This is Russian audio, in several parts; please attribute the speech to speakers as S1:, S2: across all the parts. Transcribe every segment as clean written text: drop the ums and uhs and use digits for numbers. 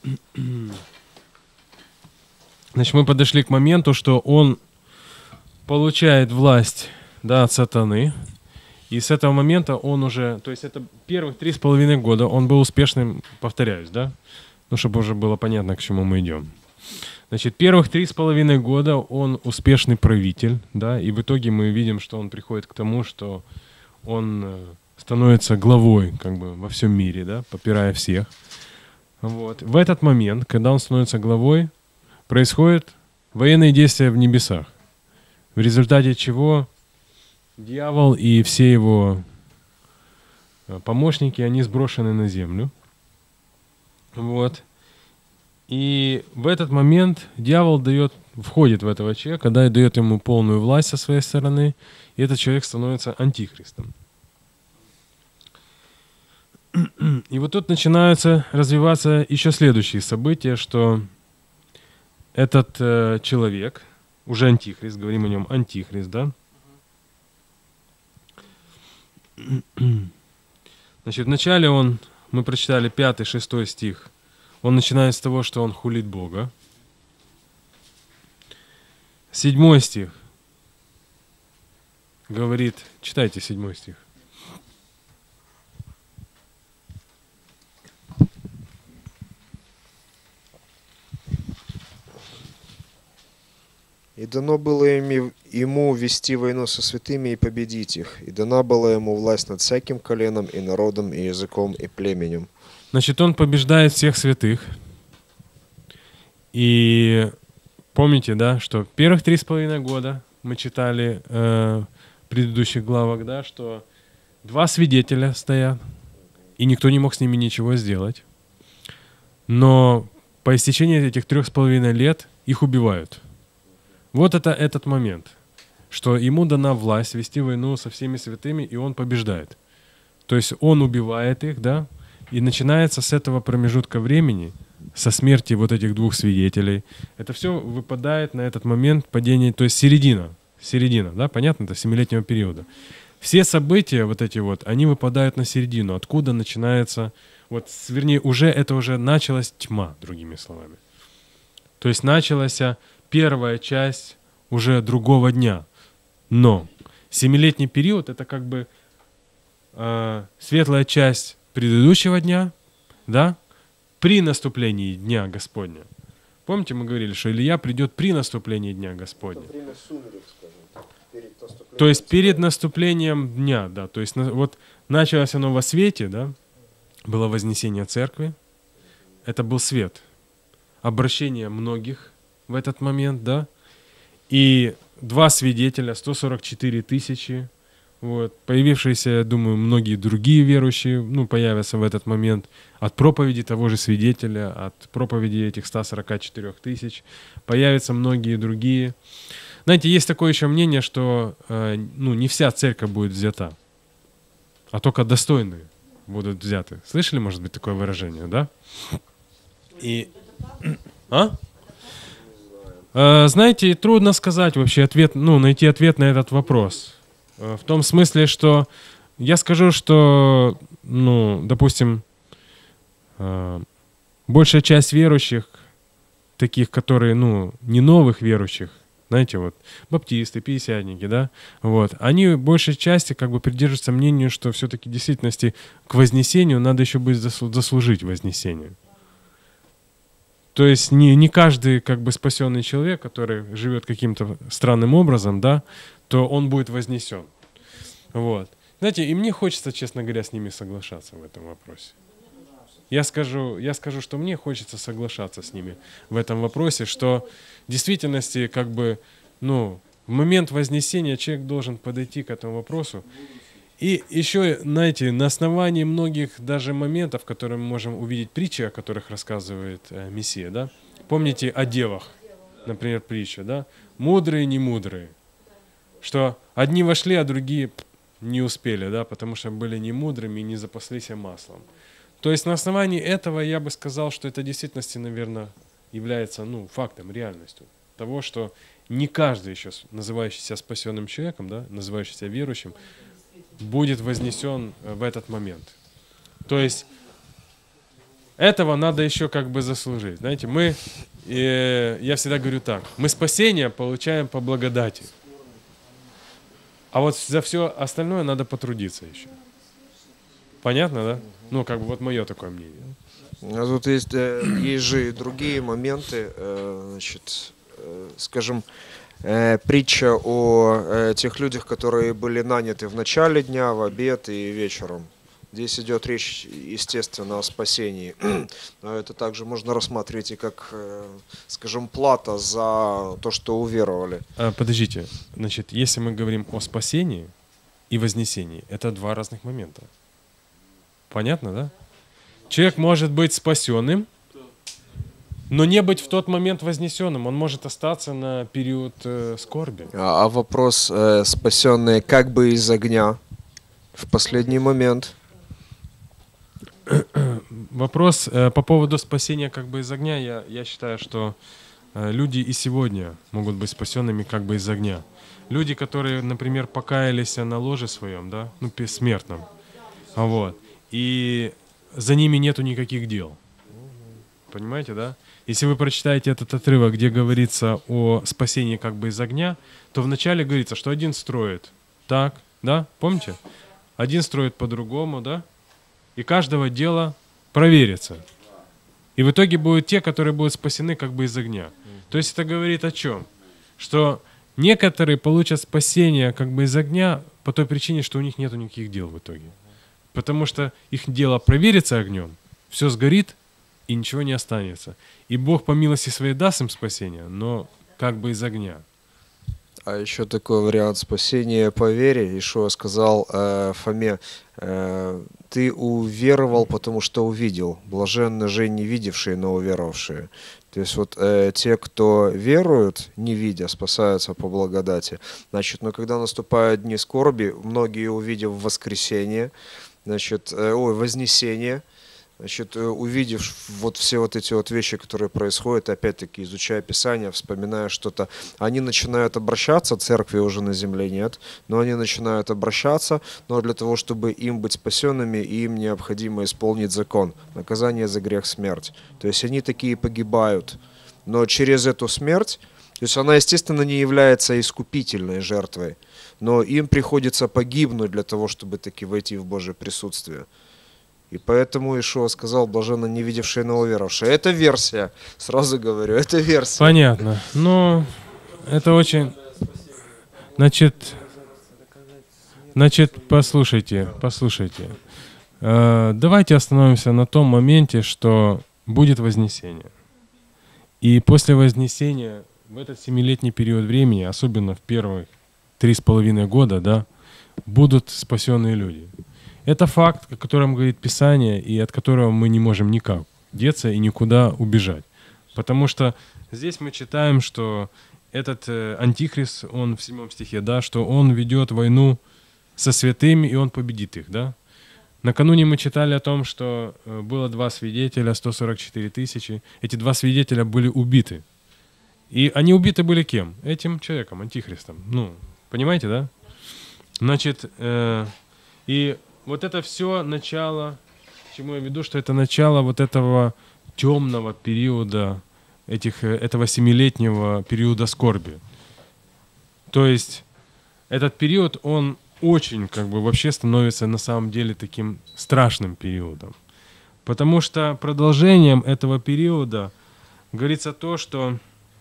S1: Значит, мы подошли к моменту, что он получает власть, да, от сатаны. И с этого момента он уже, то есть это первых 3,5 года он был успешным, повторяюсь, да? Ну, чтобы уже было понятно, к чему мы идем. Значит, первых 3,5 года он успешный правитель, да, и в итоге мы видим, что он приходит к тому, что он становится главой, как бы, во всем мире, да, попирая всех. Вот. В этот момент, когда он становится главой, происходят военные действия в небесах, в результате чего дьявол и все его помощники, они сброшены на землю. Вот. И в этот момент дьявол входит в этого человека, да, и дает ему полную власть со своей стороны, и этот человек становится антихристом. И вот тут начинаются развиваться еще следующие события, что этот человек, уже антихрист, говорим о нем антихрист, да? Значит, вначале мы прочитали 5-6 стих, он начинает с того, что он хулит Бога. 7 стих говорит, читайте 7 стих.
S2: «И дано было ему вести войну со святыми и победить их, и дана была ему власть над всяким коленом и народом, и языком, и племенем».
S1: Значит, он побеждает всех святых. И помните, да, что первых 3,5 года мы читали в предыдущих главах, да, что 2 свидетеля стоят, и никто не мог с ними ничего сделать. Но по истечении этих 3,5 лет их убивают. Вот это этот момент, что ему дана власть вести войну со всеми святыми, и он побеждает. То есть он убивает их, да, и начинается с этого промежутка времени, со смерти вот этих 2 свидетелей. Это все выпадает на этот момент падения, то есть середина, да, понятно, это 7-летнего периода. Все события вот эти вот, они выпадают на середину, откуда начинается, вот, вернее, это уже началась тьма, другими словами. То есть началась первая часть уже другого дня. Но 7-летний период — это как бы светлая часть предыдущего дня, да, при наступлении Дня Господня. Помните, мы говорили, что Илья придет при наступлении Дня Господня.
S2: Время сумерек, скажем так.
S1: То есть перед наступлением дня, да. То есть вот началось оно во свете, да, было вознесение церкви. Это был свет. Обращение многих в этот момент, да. И 2 свидетеля, 144 тысячи. Вот. Появившиеся, я думаю, многие другие верующие, появятся в этот момент от проповеди того же свидетеля, от проповеди этих 144 тысяч. Появятся многие другие. Знаете, есть такое еще мнение, что не вся церковь будет взята, а только достойные будут взяты. Слышали, может быть, такое выражение, да? И... Знаете, трудно сказать вообще найти ответ на этот вопрос. В том смысле, что я скажу, что, допустим, большая часть верующих, таких, которые, не новых верующих, знаете, вот, баптисты, пятидесятники, да, вот, они большей части как бы придерживаются мнению, что все-таки в действительности к вознесению надо еще будет заслужить вознесению. То есть не каждый как бы спасенный человек, который живет каким-то странным образом, да, то он будет вознесен. Вот. Знаете, и мне хочется, честно говоря, с ними соглашаться в этом вопросе. Я скажу, что мне хочется соглашаться с ними в этом вопросе, что в действительности, как бы, в момент вознесения человек должен подойти к этому вопросу. И еще, знаете, на основании многих даже моментов, которые мы можем увидеть, притчи, о которых рассказывает Мессия, да? Помните о девах, например, притча, да? Мудрые, не мудрые. Что одни вошли, а другие не успели, да? Потому что были не мудрыми и не запаслись маслом. То есть на основании этого я бы сказал, что это в действительности, наверное, является фактом, реальностью того, что не каждый еще, называющий себя спасенным человеком, да, называющий себя верующим, будет вознесен в этот момент. То есть этого надо еще как бы заслужить. Знаете, я всегда говорю так, мы спасение получаем по благодати. А вот за все остальное надо потрудиться еще. Понятно, да? Ну, как бы вот мое такое мнение.
S2: А тут есть же и другие моменты, значит, скажем, притча о тех людях, которые были наняты в начале дня, в обед и вечером. Здесь идет речь, естественно, о спасении, но это также можно рассматривать и как, скажем, плата за то, что уверовали.
S1: Подождите, значит, если мы говорим о спасении и вознесении, это два разных момента. Понятно, да? Человек может быть спасенным, но не быть в тот момент вознесенным. Он может остаться на период скорби.
S2: А вопрос, спасенные как бы из огня в последний момент?
S1: Вопрос по поводу спасения как бы из огня. Я считаю, что люди и сегодня могут быть спасенными как бы из огня. Люди, которые, например, покаялись на ложе своем, да, ну, смертном, вот, и за ними нету никаких дел. Понимаете, да? Если вы прочитаете этот отрывок, где говорится о спасении как бы из огня, то вначале говорится, что один строит так, да, помните? Один строит по-другому, да? И каждого дела проверится. И в итоге будут те, которые будут спасены как бы из огня. То есть это говорит о чем? Что некоторые получат спасение как бы из огня по той причине, что у них нету никаких дел в итоге. Потому что их дело проверится огнем, все сгорит, и ничего не останется. И Бог по милости своей даст им спасение, но как бы из огня.
S2: А еще такой вариант спасения по вере. Ишуа сказал Фоме, ты уверовал, потому что увидел. Блаженны же не видевшие, но уверовавшие. То есть вот те, кто веруют, не видя, спасаются по благодати. Значит, но когда наступают дни скорби, многие, увидев воскресение, значит, вознесение, значит, увидев вот все вот эти вот вещи, которые происходят, опять-таки изучая Писание, вспоминая что-то, они начинают обращаться, церкви уже на земле нет, но они начинают обращаться, но для того, чтобы им быть спасенными, им необходимо исполнить закон, наказание за грех — смерть. То есть они такие погибают, но через эту смерть, то есть она, естественно, не является искупительной жертвой, но им приходится погибнуть для того, чтобы таки войти в Божье присутствие. И поэтому Ишуа сказал, блаженно не видевшие, но уверовавшие. Это версия, сразу говорю, это версия.
S1: Понятно. Но это очень... Значит, послушайте. Давайте остановимся на том моменте, что будет вознесение. И после вознесения в этот 7-летний период времени, особенно в первые 3,5 года, да, будут спасенные люди. Это факт, о котором говорит Писание, и от которого мы не можем никак деться и никуда убежать. Потому что здесь мы читаем, что этот антихрист, он в 7 стихе, да, что он ведет войну со святыми, и он победит их. Да? Накануне мы читали о том, что было 2 свидетеля, 144 тысячи. Эти 2 свидетеля были убиты. И они убиты были кем? Этим человеком, антихристом. Ну, понимаете, да? Значит, и вот это все начало, к чему я веду, что это начало вот этого темного периода, этого 7-летнего периода скорби. То есть этот период, он очень как бы вообще становится на самом деле таким страшным периодом. Потому что продолжением этого периода говорится то, что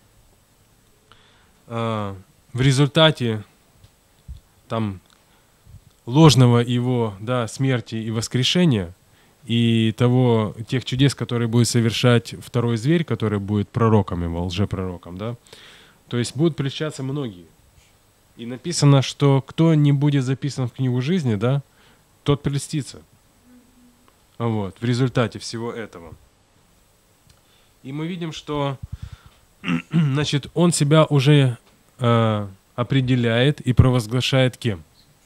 S1: в результате там ложного его, да, смерти и воскрешения, и тех чудес, которые будет совершать второй зверь, который будет пророком его, лжепророком, да, то есть будут прельщаться многие. И написано, что кто не будет записан в книгу жизни, да, тот прельстится. Вот, в результате всего этого. И мы видим, что значит, он себя уже определяет и провозглашает кем?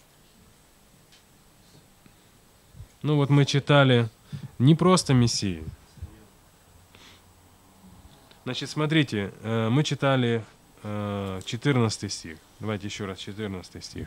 S1: Ну вот мы читали не просто Мессии. Значит, смотрите, мы читали 14 стих. Давайте еще раз 14 стих.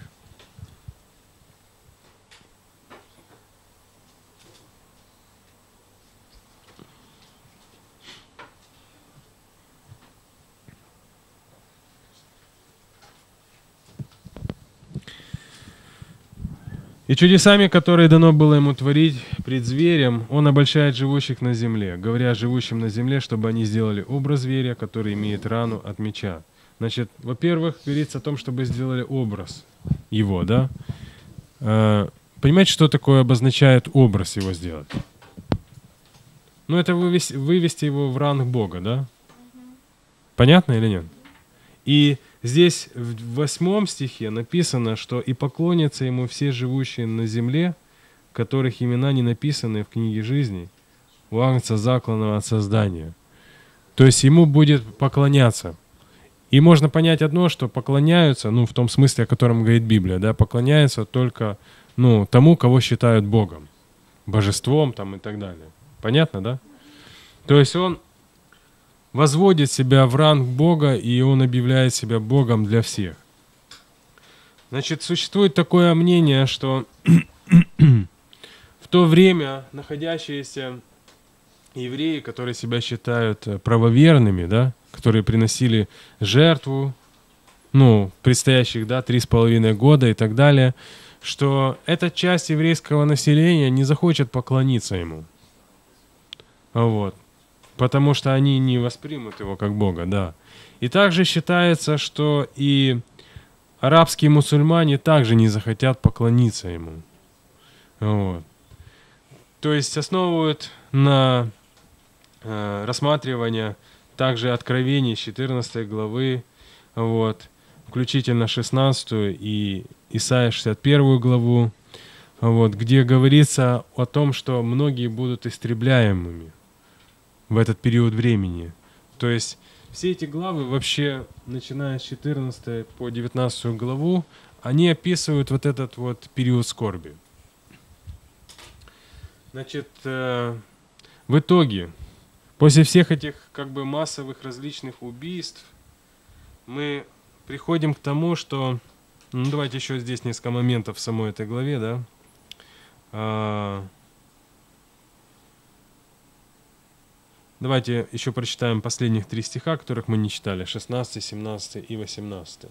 S1: И чудесами, которые дано было ему творить пред зверем, он обольщает живущих на земле, говоря живущим на земле, чтобы они сделали образ зверя, который имеет рану от меча. Значит, во-первых, говорится о том, чтобы сделали образ его, да? Понимаете, что такое обозначает образ его сделать? Ну, это вывести его в ранг Бога, да? Понятно или нет? И здесь в 8 стихе написано, что «и поклонятся ему все живущие на земле, которых имена не написаны в книге жизни, у Агнца закланного от создания». То есть ему будет поклоняться. И можно понять одно, что поклоняются, ну, в том смысле, о котором говорит Библия, да, поклоняются только, ну, тому, кого считают Богом, божеством там и так далее. Понятно, да? То есть он возводит себя в ранг Бога, и он объявляет себя Богом для всех. Значит, существует такое мнение, что в то время находящиеся евреи, которые себя считают правоверными, да, которые приносили жертву, ну, предстоящих, да, 3,5 года и так далее, что эта часть еврейского населения не захочет поклониться ему. Вот. Потому что они не воспримут его как Бога, да. И также считается, что и арабские мусульмане также не захотят поклониться ему. Вот. То есть основывают на рассматривание также Откровений 14 главы, вот, включительно 16 и Исайя 61 главу, вот, где говорится о том, что многие будут истребляемыми в этот период времени. То есть все эти главы вообще, начиная с 14 по 19 главу, они описывают вот этот вот период скорби. Значит, в итоге, после всех этих как бы массовых различных убийств, мы приходим к тому, что... Ну, давайте еще здесь несколько моментов в самой этой главе, да. Давайте еще прочитаем последних 3 стиха, которых мы не читали, 16, 17 и 18.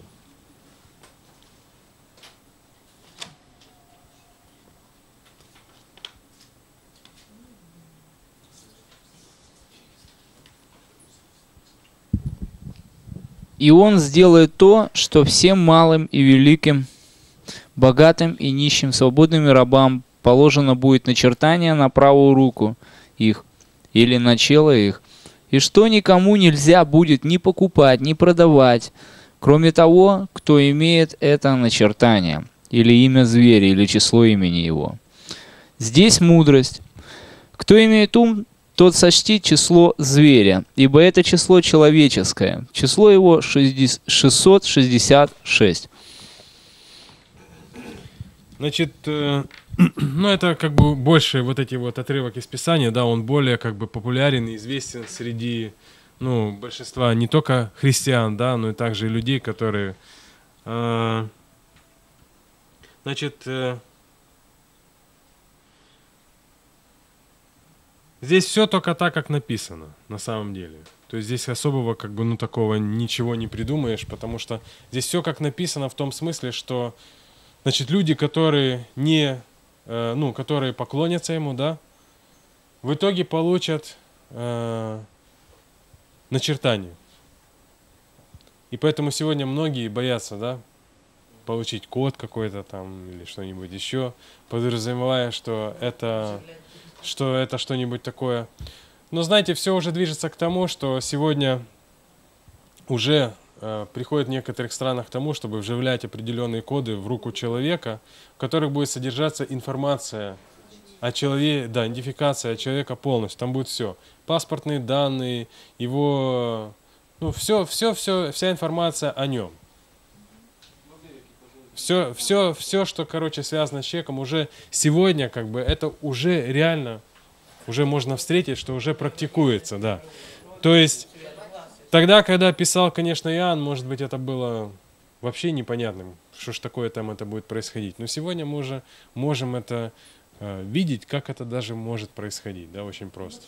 S3: «И он сделает то, что всем малым и великим, богатым и нищим, свободным и рабам положено будет начертание на правую руку их или на чело их, и что никому нельзя будет ни покупать, ни продавать, кроме того, кто имеет это начертание, или имя зверя, или число имени его. Здесь мудрость. Кто имеет ум, тот сочтит число зверя, ибо это число человеческое. Число его 666.
S1: Значит, ну это как бы больше вот эти вот отрывок из Писания, да, он более как бы популярен и известен среди, ну, большинства не только христиан, да, но и также и людей, которые, значит, здесь все только так, как написано, на самом деле. То есть здесь особого, как бы, ну, такого ничего не придумаешь, потому что здесь все как написано в том смысле, что, значит, люди, которые не, ну, которые поклонятся ему, да, в итоге получат начертание. И поэтому сегодня многие боятся, да, получить код какой-то там или что-нибудь еще, подразумевая, что это что-нибудь такое. Но знаете, все уже движется к тому, что сегодня уже приходит в некоторых странах к тому, чтобы вживлять определенные коды в руку человека, в которых будет содержаться информация о человеке, да, идентификация человека полностью. Там будет все. Паспортные данные, его, ну, вся информация о нем. Все, что, короче, связано с человеком, уже сегодня, как бы, это уже реально, уже можно встретить, что уже практикуется, да. То есть, тогда, когда писал, конечно, Иоанн, может быть, это было вообще непонятным, что ж такое там это будет происходить. Но сегодня мы уже можем это видеть, как это даже может происходить, да, очень просто.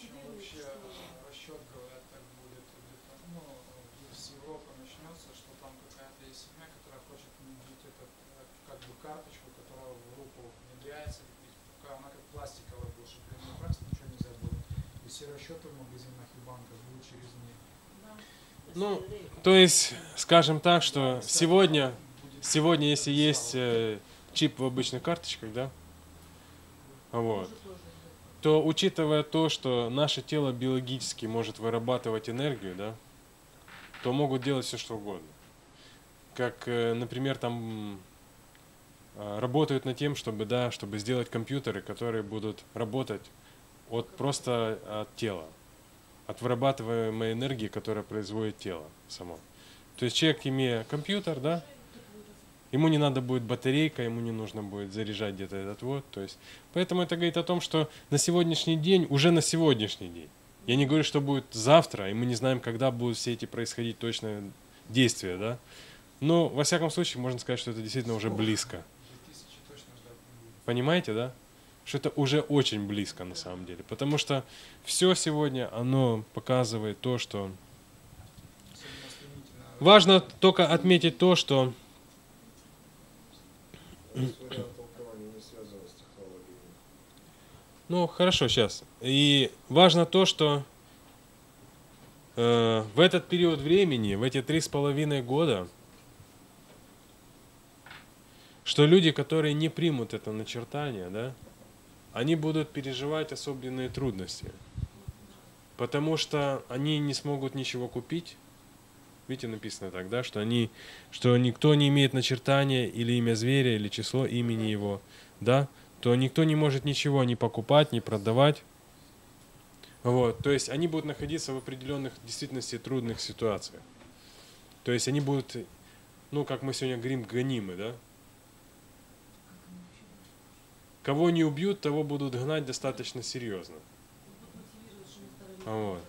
S4: все расчеты в магазинах и банках будут через них.
S1: Ну, то есть, скажем так, что сегодня если есть чип в обычных карточках, да, вот, то учитывая то, что наше тело биологически может вырабатывать энергию, да, то могут делать все, что угодно. Как, например, там работают над тем, чтобы сделать компьютеры, которые будут работать просто от тела, от вырабатываемой энергии, которая производит тело само. То есть человек, имея компьютер, да, ему не надо будет батарейка, ему не нужно будет заряжать где-то этот вот. То есть, поэтому это говорит о том, что на сегодняшний день, уже на сегодняшний день, я не говорю, что будет завтра, и мы не знаем, когда будут все эти происходить точные действия, да, но во всяком случае можно сказать, что это действительно уже близко.
S4: 2000 точно ждать не будет.
S1: Понимаете, да? Что это уже очень близко на самом деле. Потому что все сегодня, оно показывает то, что...
S4: Особенно стремительно.
S1: Важно только отметить то, что...
S2: Вариант толкования не связан с технологиями.
S1: Ну, хорошо, сейчас. И важно то, что в этот период времени, в эти 3,5 года, что люди, которые не примут это начертание, да, они будут переживать особенные трудности, потому что они не смогут ничего купить. Видите, написано так, да, что никто не имеет начертания или имя зверя, или число имени его, да, то никто не может ничего ни покупать, ни продавать. Вот, то есть они будут находиться в определенных, в действительности, трудных ситуациях. То есть они будут, ну, как мы сегодня говорим, гонимы, да. Кого не убьют, того будут гнать достаточно серьезно. Вот.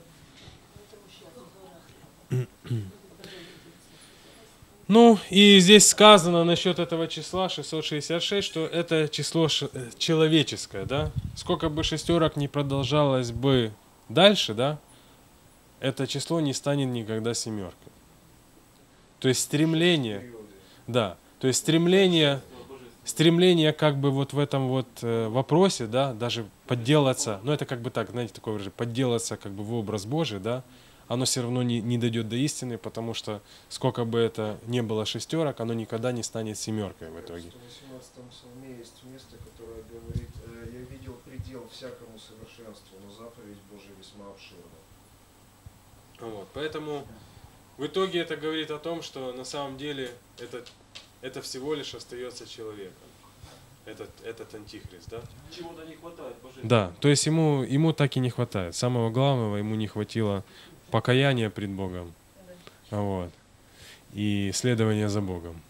S1: Ну, и здесь сказано насчет этого числа 666, что это число человеческое, да. Сколько бы шестерок ни продолжалось бы дальше, да, это число не станет никогда семеркой. То есть стремление, да, то есть стремление как бы вот в этом вот вопросе, да, даже подделаться, ну это как бы так, знаете, такое выражение, подделаться как бы в образ Божий, да, оно все равно не дойдет до истины, потому что сколько бы это ни было шестерок, оно никогда не станет семеркой в итоге.
S2: В 118 псалме есть место, которое говорит: «Я видел предел всякому совершенству, но заповедь Божия весьма обширна».
S1: Вот, поэтому в итоге это говорит о том, что на самом деле это всего лишь остается человеком, этот антихрист, да?
S5: Чего-то не хватает, Боже.
S1: Да, то есть ему так и не хватает. Самого главного, ему не хватило покаяния пред Богом, вот, и следования за Богом.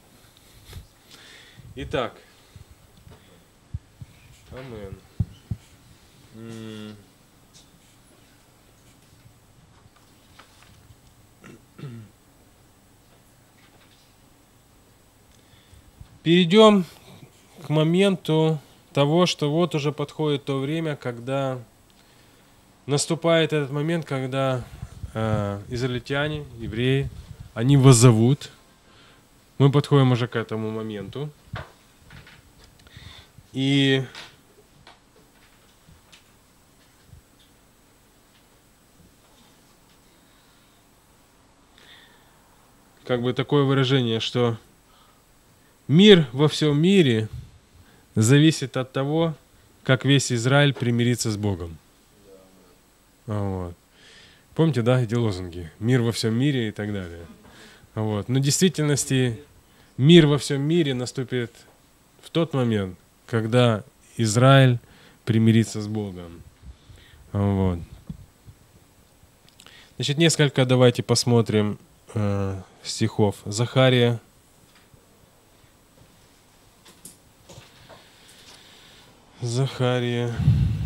S1: Итак, амен. Перейдем к моменту того, что вот уже подходит то время, когда наступает этот момент, когда израильтяне, евреи, они воззовут. Мы подходим уже к этому моменту. И как бы такое выражение, что мир во всем мире зависит от того, как весь Израиль примирится с Богом. Вот. Помните, да, эти лозунги? Мир во всем мире и так далее. Вот. Но в действительности мир во всем мире наступит в тот момент, когда Израиль примирится с Богом. Вот. Значит, несколько давайте посмотрим стихов. Захария. Захария.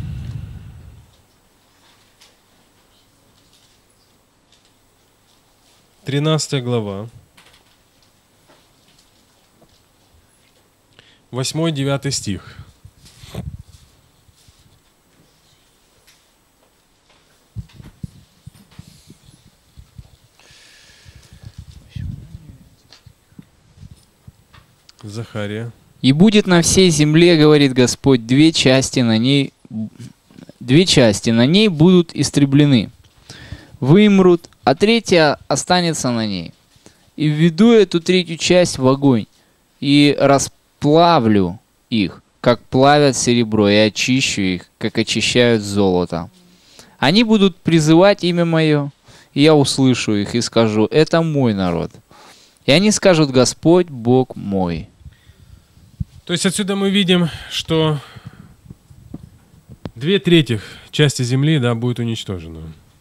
S1: 13 глава. 8-9 стих. Захария.
S3: «И будет на всей земле, говорит Господь, две части, на ней 2 части на ней будут истреблены, вымрут, а 3 останется на ней. И введу эту 3 часть в огонь, и расплавлю их, как плавят серебро, и очищу их, как очищают золото. Они будут призывать имя мое, и я услышу их и скажу: это мой народ. И они скажут: Господь Бог мой.
S1: То есть отсюда мы видим, что 2/3 части земли, да, будет уничтожено.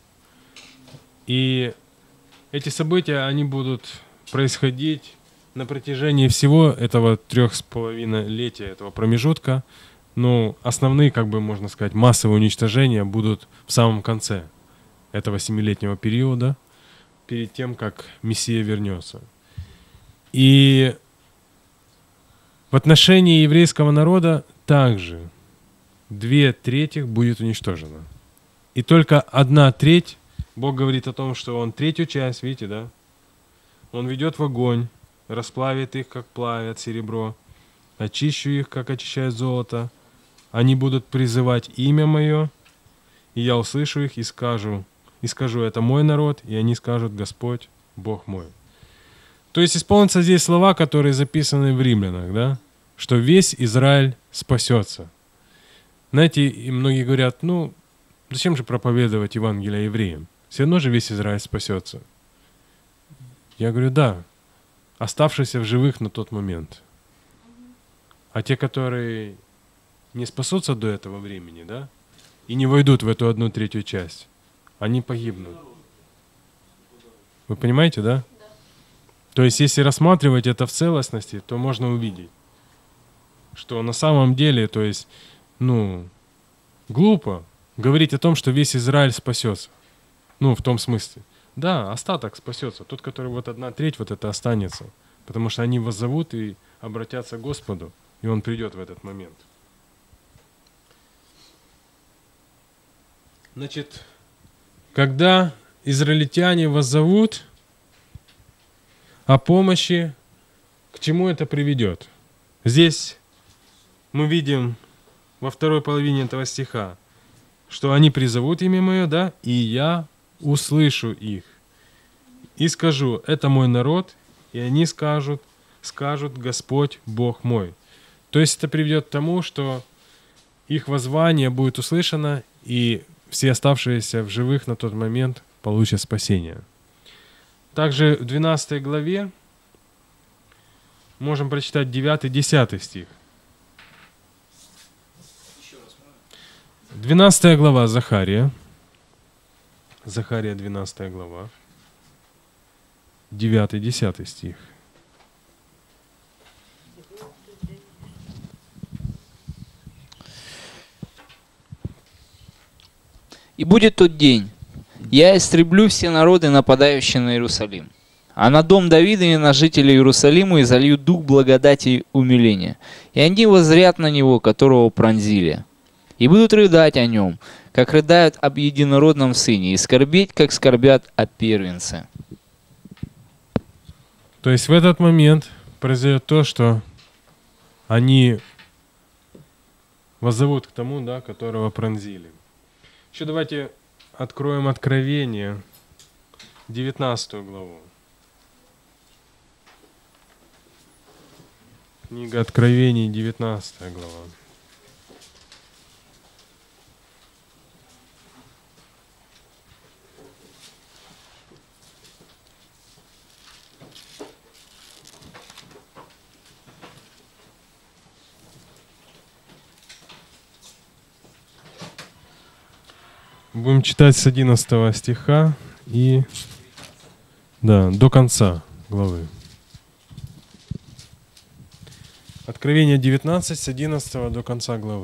S1: И эти события, они будут происходить на протяжении всего этого 3,5-летия, этого промежутка. Но основные, как бы можно сказать, массовые уничтожения будут в самом конце этого 7-летнего периода, перед тем, как Мессия вернется. И в отношении еврейского народа также 2/3 будет уничтожено. И только 1/3, Бог говорит о том, что Он 3 часть, видите, да? Он ведет в огонь, расплавит их, как плавят серебро, очищу их, как очищают золото. Они будут призывать имя Мое, и я услышу их и скажу, это мой народ, и они скажут: Господь, Бог мой. То есть исполнятся здесь слова, которые записаны в Римлянах, да? Что весь Израиль спасется. Знаете, и многие говорят: ну, зачем же проповедовать Евангелие евреям? Все равно же весь Израиль спасется. Я говорю: да, оставшиеся в живых на тот момент. А те, которые не спасутся до этого времени, да, и не войдут в эту 1/3 часть, они погибнут. Вы понимаете, да? То есть, если рассматривать это в целостности, то можно увидеть, что на самом деле, то есть, глупо говорить о том, что весь Израиль спасется. В том смысле. Да, остаток спасется. Тот, который вот 1/3, вот это останется. Потому что они воззовут и обратятся к Господу, и Он придет в этот момент. Значит, когда израильтяне воззовут о помощи, к чему это приведет? Здесь мы видим во второй половине этого стиха, что они призовут имя Мое, да, и я услышу их. И скажу: это мой народ, и они скажут: Господь Бог мой. То есть это приведет к тому, что их воззвание будет услышано, и все оставшиеся в живых на тот момент получат спасение. Также в 12 главе можем прочитать 9-10 стих. 12 глава Захария. Захария, 12 глава. 9-10 стих.
S3: И будет тот день, я истреблю все народы, нападающие на Иерусалим, а на дом Давида и на жителей Иерусалима изолью дух благодати и умиления, и они воззрят на него, которого пронзили, и будут рыдать о нем, как рыдают об единородном сыне, и скорбеть, как скорбят о первенце.
S1: То есть в этот момент произойдет то, что они воззовут к тому, да, которого пронзили. Еще давайте откроем Откровение, 19 главу. Книга Откровений, 19 глава. Будем читать с 11 стиха и до конца главы. Откровение 19 с 11 до конца главы.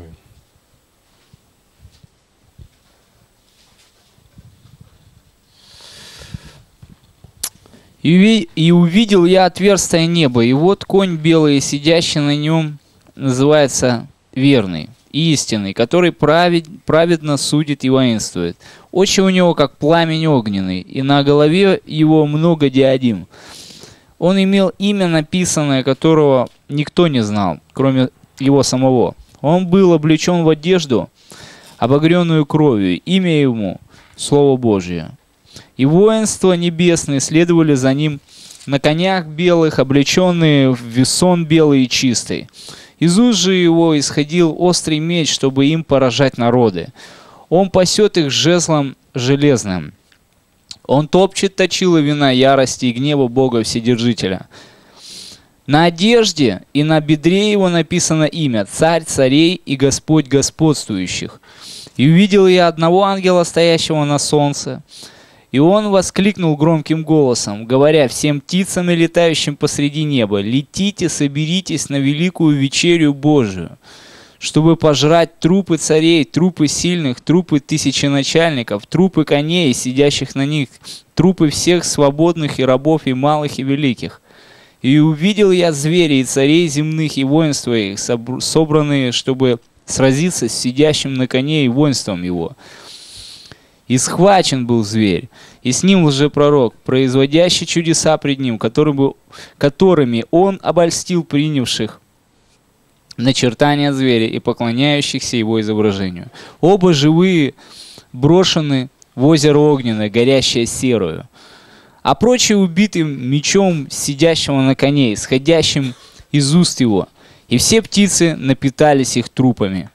S3: И увидел я отверстие неба, и вот конь белый, сидящий на нем, называется Верный и Истинный, который праведно судит и воинствует. Очи у него, как пламень огненный, и на голове его много диадим. Он имел имя, написанное, которого никто не знал, кроме его самого. Он был облечен в одежду, обогренную кровью, имя ему — Слово Божие. И воинства небесные следовали за ним на конях белых, облеченные в весон белый и чистый. Из уст же его исходил острый меч, чтобы им поражать народы. Он пасет их жезлом железным. Он топчет точила вина ярости и гнева Бога Вседержителя. На одежде и на бедре его написано имя «Царь царей и Господь господствующих». И увидел я одного ангела, стоящего на солнце, и он воскликнул громким голосом, говоря всем птицам и летающим посреди неба: «Летите, соберитесь на великую вечерю Божию, чтобы пожрать трупы царей, трупы сильных, трупы тысяченачальников, трупы коней, сидящих на них, трупы всех свободных и рабов, и малых, и великих. И увидел я зверей, и царей земных, и воинства их, собранные, чтобы сразиться с сидящим на коне и воинством его. И схвачен был зверь, и с ним лжепророк, производящий чудеса пред ним, которыми он обольстил принявших начертания зверя и поклоняющихся его изображению. Оба живые брошены в озеро огненное, горящее серою. А прочие убиты мечом сидящего на коне, исходящим из уст его. И все птицы напитались их трупами».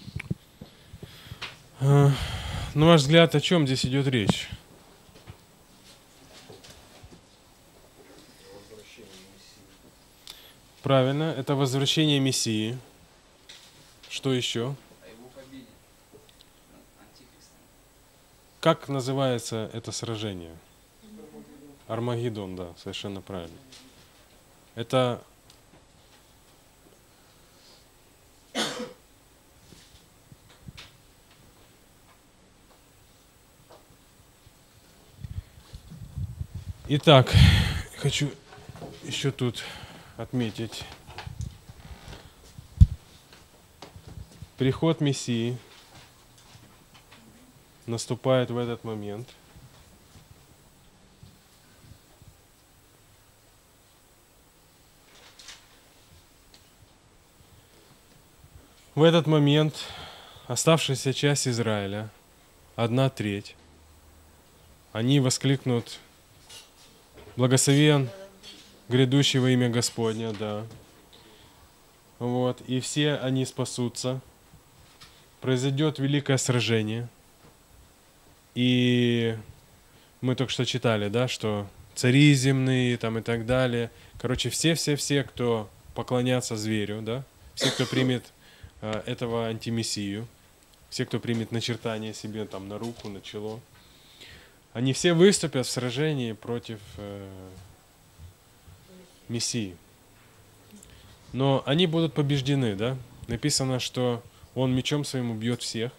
S1: На ваш взгляд, о чем здесь идет речь? Правильно, это возвращение Мессии. Что еще? Как называется это сражение? Армагеддон, да, совершенно правильно. Это итак, хочу еще тут отметить приход Мессии наступает в этот момент. В этот момент оставшаяся часть Израиля, 1/3, они воскликнут: «Благословен грядущий во имя Господня», да. Вот, и все они спасутся. Произойдет великое сражение. И мы только что читали, да, что цари земные там и так далее. Короче, все, кто поклонятся зверю, да, все, кто примет этого антимессию, все, кто примет начертание себе там на руку, на чело, они все выступят в сражении против Мессии. Но они будут побеждены, да? Написано, что он мечом своим убьет всех.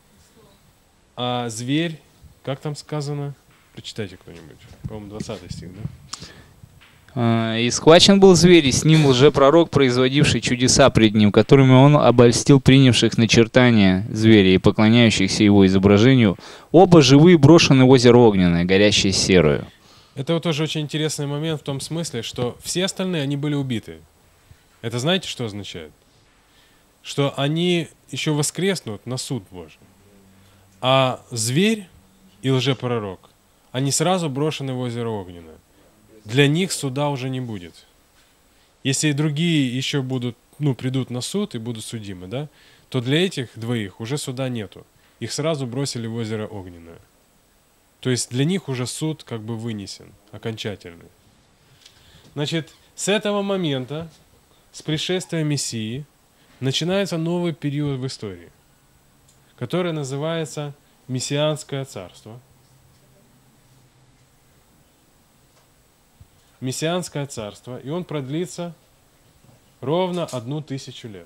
S1: А зверь, как там сказано? Прочитайте кто-нибудь. По-моему, 20 стих, да?
S3: «И схвачен был зверь, и с ним лжепророк, производивший чудеса пред ним, которыми он обольстил принявших начертания зверя и поклоняющихся его изображению. Оба живые брошены в озеро огненное, горящее серою».
S1: Это вот тоже очень интересный момент в том смысле, что все остальные, они были убиты. Это знаете, что означает? Что они еще воскреснут на суд Божий. А зверь и лжепророк, они сразу брошены в озеро огненное. Для них суда уже не будет. Если другие еще будут, придут на суд и будут судимы, да, то для этих двоих уже суда нету. Их сразу бросили в озеро огненное. То есть для них уже суд как бы вынесен, окончательный. Значит, с этого момента, с пришествия Мессии, начинается новый период в истории, который называется Мессианское царство. Мессианское царство, и он продлится ровно 1000 лет.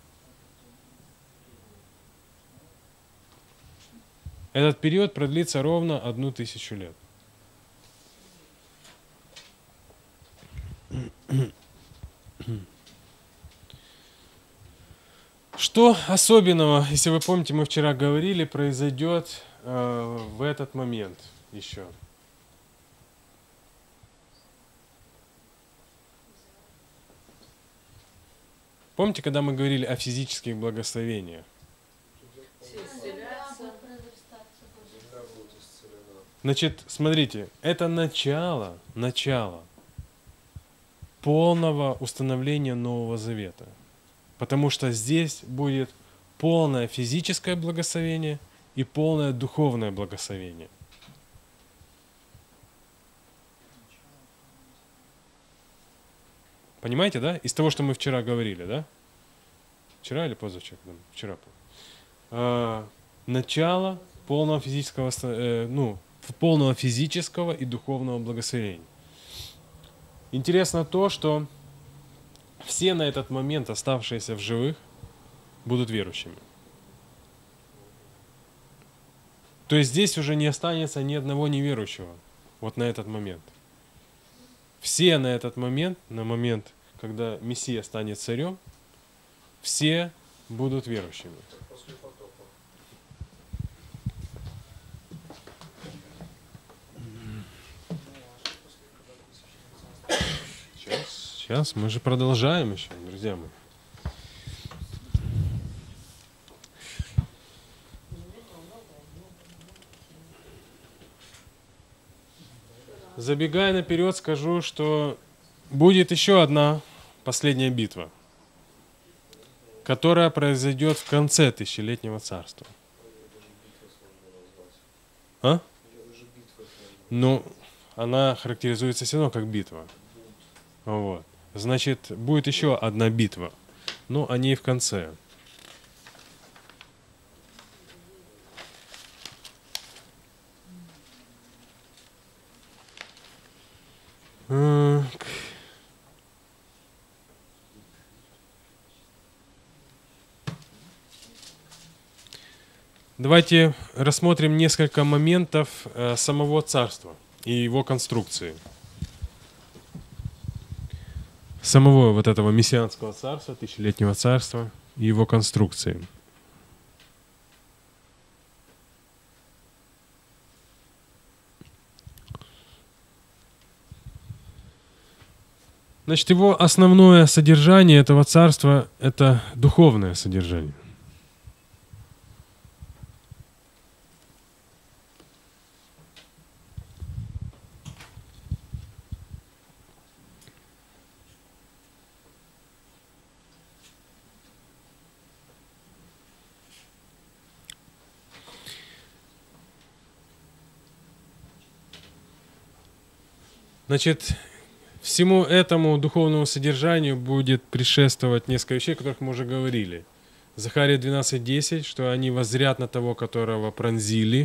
S1: Этот период продлится ровно 1000 лет. Что особенного, если вы помните, мы вчера говорили, произойдет в этот момент еще? Помните, когда мы говорили о физических благословениях? Значит, смотрите, это начало полного установления Нового Завета. Потому что здесь будет полное физическое благословение и полное духовное благословение. Понимаете, да? Из того, что мы вчера говорили, да? Вчера или позавчера? Вчера. Начало полного физического и духовного благословения. Интересно то, что все на этот момент оставшиеся в живых будут верующими. То есть здесь уже не останется ни одного неверующего вот на этот момент. Все на этот момент, на момент, когда Мессия станет царем, все будут верующими. Сейчас, мы же продолжаем еще, друзья мои. Забегая наперед, скажу, что будет еще одна последняя битва, которая произойдет в конце тысячелетнего царства. А? Ну, она характеризуется все равно как битва. Вот. Значит, будет еще одна битва, но о ней в конце. Давайте рассмотрим несколько моментов самого царства и его конструкции. Самого вот этого мессианского царства, тысячелетнего царства и его конструкции. Значит, его основное содержание этого царства – это духовное содержание. Значит, всему этому духовному содержанию будет предшествовать несколько вещей, о которых мы уже говорили. Захария 12:10, что они воззрят на того, которого пронзили.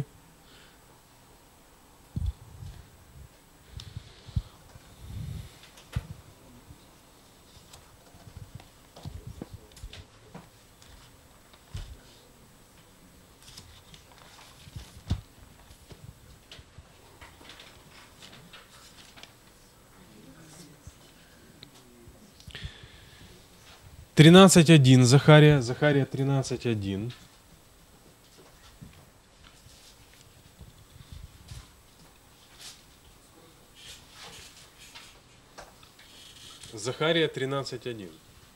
S1: Захария 13:1. Захария 13:1.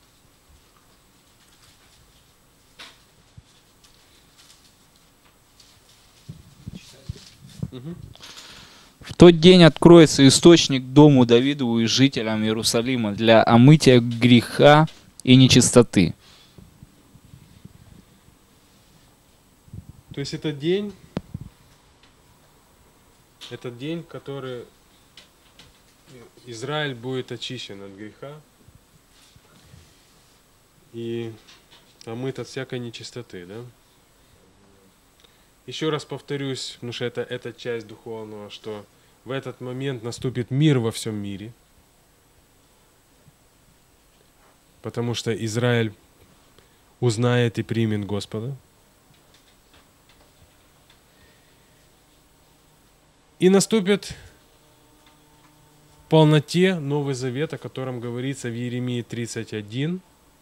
S3: В тот день откроется источник дому Давидову и жителям Иерусалима для омытия греха и нечистоты.
S1: То есть этот день, который Израиль будет очищен от греха и омыт от всякой нечистоты, да? Еще раз повторюсь, потому что это часть духовного, что в этот момент наступит мир во всем мире, потому что Израиль узнает и примет Господа. И наступит в полноте Новый Завет, о котором говорится в Иеремии 31,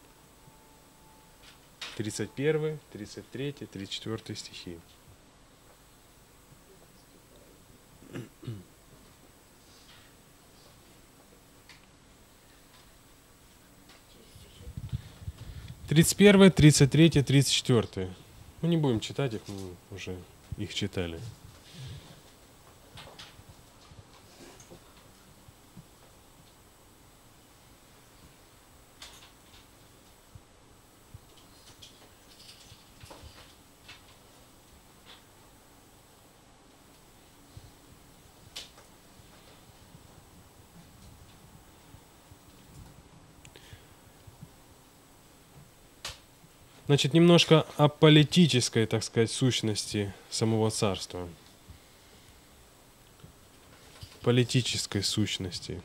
S1: 31, 33, 34 стихи. Тридцать первый, 33, 34. Мы не будем читать их, мы уже их читали. Значит, немножко о политической, так сказать, сущности самого царства. Политической сущности.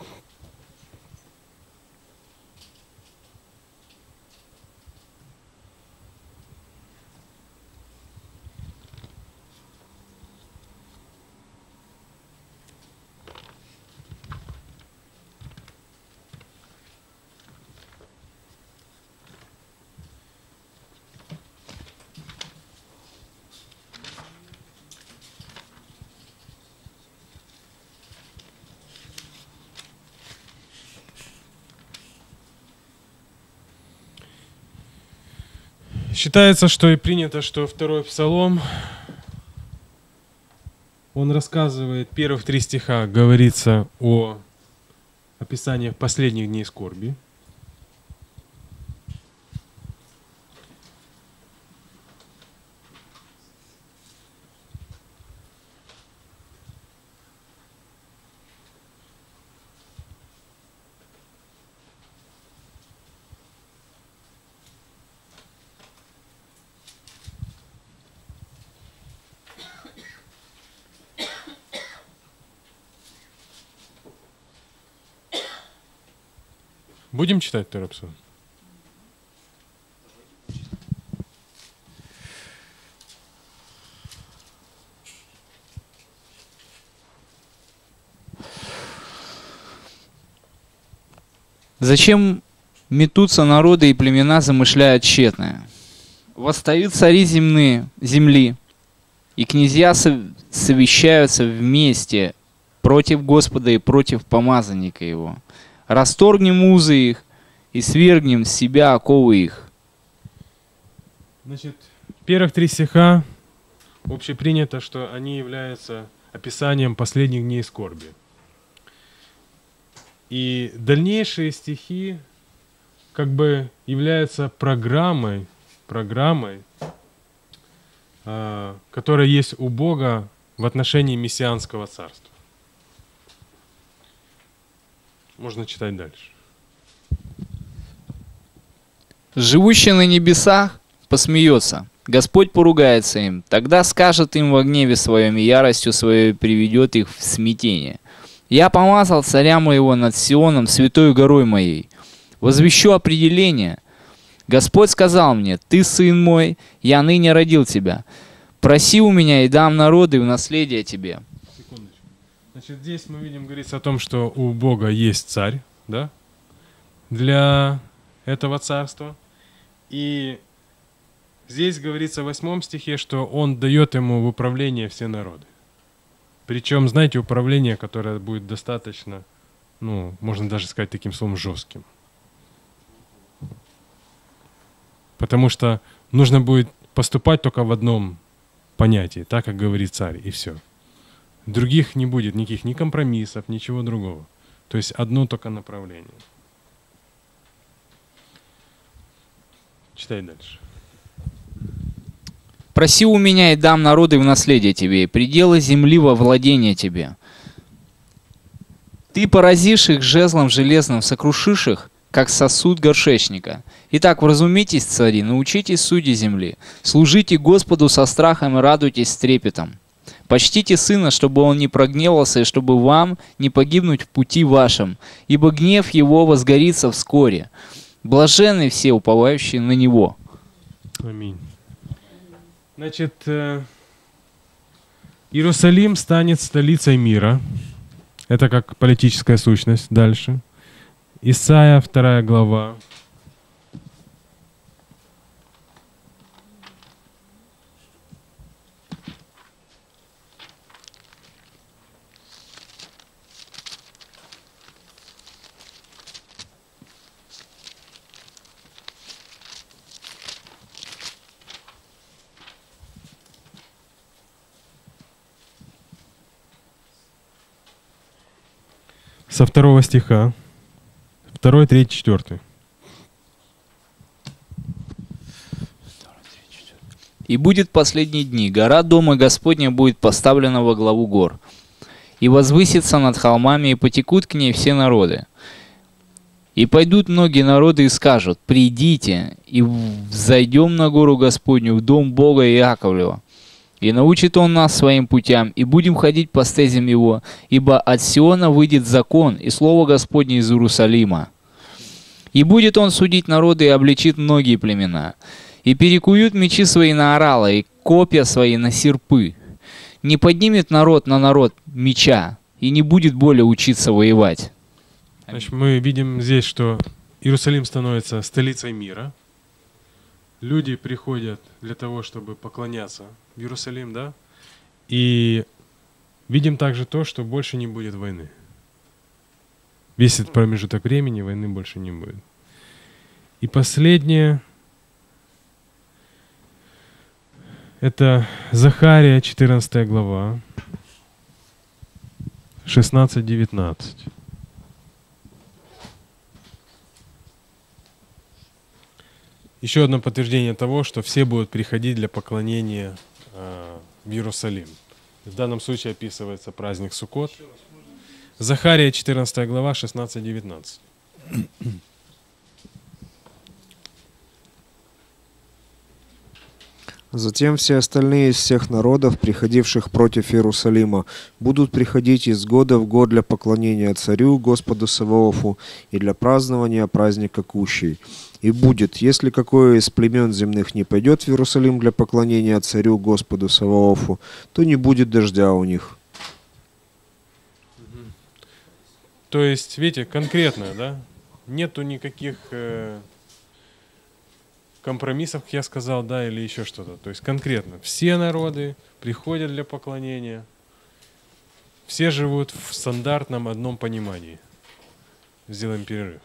S1: Считается, что и принято, что второй псалом, он рассказывает, первых 3 стиха говорится о описании последних дней скорби. Будем читать второй псалом?
S3: Зачем метутся народы и племена, замышляя тщетное? Восстают цари земли, и князья совещаются вместе против Господа и против помазанника Его. Расторгнем узы их и свергнем с себя оковы их.
S1: Значит, первых 3 стиха общепринято, что они являются описанием последних дней скорби. И дальнейшие стихи как бы являются программой, которая есть у Бога в отношении мессианского царства. Можно читать дальше.
S3: Живущий на небесах посмеется, Господь поругается им, тогда скажет им во гневе своем и яростью своей приведет их в смятение. Я помазал царя моего над Сионом, святой горой моей. Возвещу определение. Господь сказал мне: ты сын мой, я ныне родил тебя. Проси у меня, и дам народы в наследие тебе.
S1: Секундочку. Значит, здесь мы видим, говорится о том, что у Бога есть царь, да, для этого царства. И здесь говорится в 8 стихе, что Он дает ему в управление все народы. Причем, знаете, управление, которое будет достаточно, можно даже сказать таким словом, жестким. Потому что нужно будет поступать только в одном понятии, так, как говорит царь, и все. Других не будет, никаких ни компромиссов, ничего другого. То есть одно только направление. Читай дальше.
S3: Проси у меня, и дам народы в наследие тебе, и пределы земли во владение тебе. Ты поразишь их жезлом железным, сокрушишь их, как сосуд горшечника. Итак, вразумитесь, цари, научитесь судьи земли. Служите Господу со страхом и радуйтесь с трепетом. Почтите сына, чтобы он не прогневался, и чтобы вам не погибнуть в пути вашем, ибо гнев его возгорится вскоре. Блаженны все, уповающие на него.
S1: Аминь. Значит, Иерусалим станет столицей мира. Это как политическая сущность. Дальше. Исайя, 2 глава. Со 2 стиха. 2, 3, 4.
S3: И будет в последние дни, гора Дома Господня будет поставлена во главу гор, и возвысится над холмами, и потекут к ней все народы. И пойдут многие народы и скажут: придите, и взойдем на гору Господню, в дом Бога Иаковлева. И научит Он нас своим путям, и будем ходить по стезям Его, ибо от Сиона выйдет закон, и слово Господне из Иерусалима. И будет Он судить народы, и обличит многие племена. И перекуют мечи свои на орала, и копья свои на серпы. Не поднимет народ на народ меча, и не будет более учиться воевать.
S1: Значит, мы видим здесь, что Иерусалим становится столицей мира. Люди приходят для того, чтобы поклоняться в Иерусалим, да? И видим также то, что больше не будет войны. Весь этот промежуток времени войны больше не будет. И последнее — это Захария, 14 глава, 16-19. Еще одно подтверждение того, что все будут приходить для поклонения в Иерусалим. В данном случае описывается праздник Суккот. Захария, 14 глава, 16-19.
S2: Затем все остальные из всех народов, приходивших против Иерусалима, будут приходить из года в год для поклонения Царю, Господу Саваофу, и для празднования праздника Кущей. И будет, если какое из племен земных не пойдет в Иерусалим для поклонения Царю, Господу Саваофу, то не будет дождя у них.
S1: То есть, видите, конкретно, да? Нету никаких компромиссов, как я сказал, да, или еще что-то. То есть конкретно все народы приходят для поклонения, все живут в стандартном одном понимании. Сделаем перерыв.